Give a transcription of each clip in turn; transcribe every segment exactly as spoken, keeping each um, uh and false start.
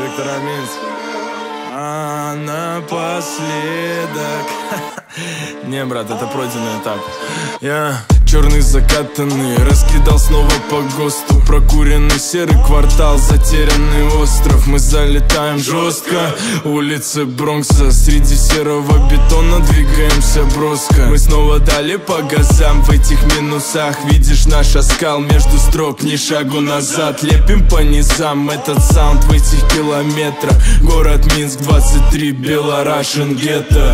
Виктора Минск. А напоследок. Не, брат, это пройденный этап. Я черный закатанный раскидал снова по ГОСТу. Прокуренный серый квартал, затерянный остров. Мы залетаем жестко, улицы Бронкса. Среди серого бетона двигаемся броско. Мы снова дали по газам в этих минусах. Видишь наш оскал между строк, ни шагу назад. Лепим по низам этот саунд в этих километрах. Город Минск, двадцать три, Белорашен гетто.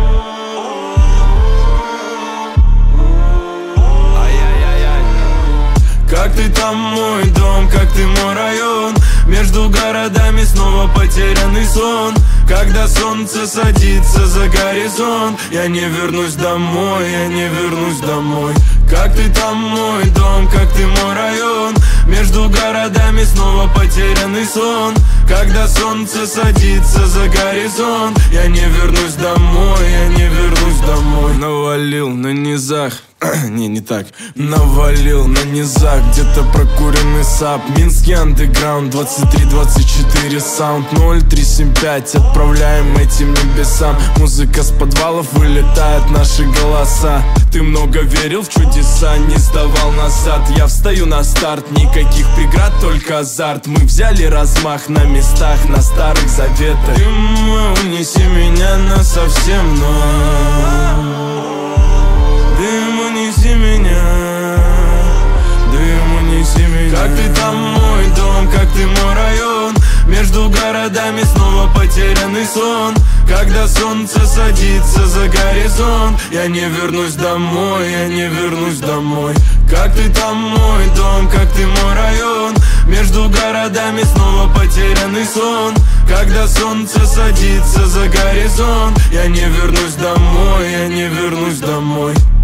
Как ты там, мой дом, как ты, мой район. Между городами снова потерянный сон. Когда солнце садится за горизонт, я не вернусь домой, я не вернусь домой. Как ты там, мой дом, как ты, мой район. Между городами снова потерянный сон. Когда солнце садится за горизонт, я не вернусь домой, я не вернусь домой. Навалил на низах. Не, не так. Навалил на низах, где-то прокуренный сап. Минский андеграунд, двадцать три двадцать четыре саунд. Ноль три семь пять, отправляем этим небесам. Музыка с подвалов, вылетают наши голоса. Ты много верил в чудеса, не сдавал назад. Я встаю на старт, никаких преград, только азарт. Мы взяли размах на местах, на старых заветах. Дым, унеси меня насовсем, но дым, унеси меня, дым, унеси меня. Как ты там, мой дом, как ты, мой район. Между городами снова потерянный сон. Когда солнце садится за горизонт, я не вернусь домой, я не вернусь домой. Как ты там, мой дом, как ты, мой район. Между городами снова потерянный сон. Когда солнце садится за горизонт, я не вернусь домой, я не вернусь домой.